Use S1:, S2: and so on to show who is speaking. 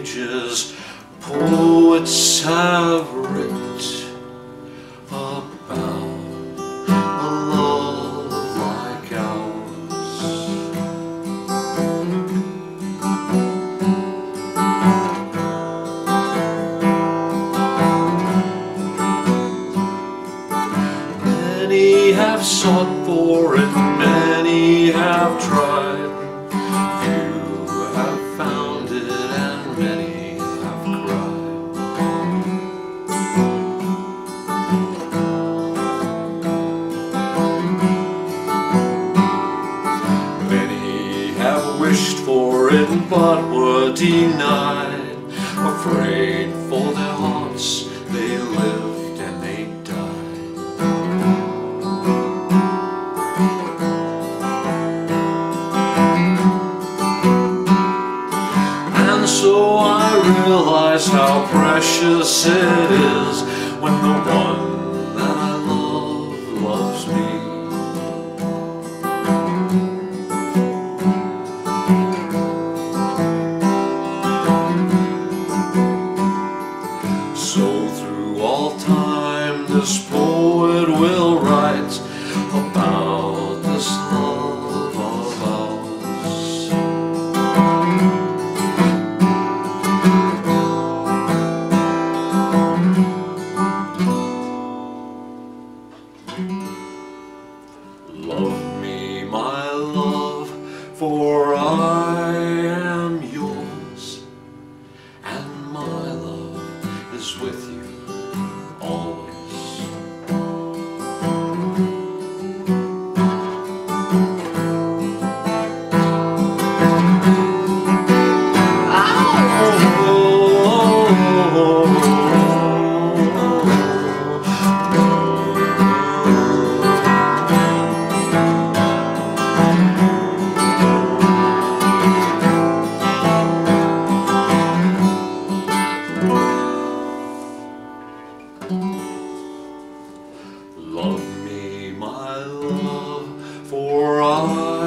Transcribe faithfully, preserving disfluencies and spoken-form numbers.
S1: ages, poets have writ about a love like ours. Many have sought for it, many have tried. Few have found it, and many have cried. Many have wished for it, but were denied. Afraid for their hearts, they lived and they died. And so I realize how precious it is when the one that I love loves me. So through all time this poet will write about this love of ours. Love me, my love, for I am yours, and my love is with you always. Love me, my love, for I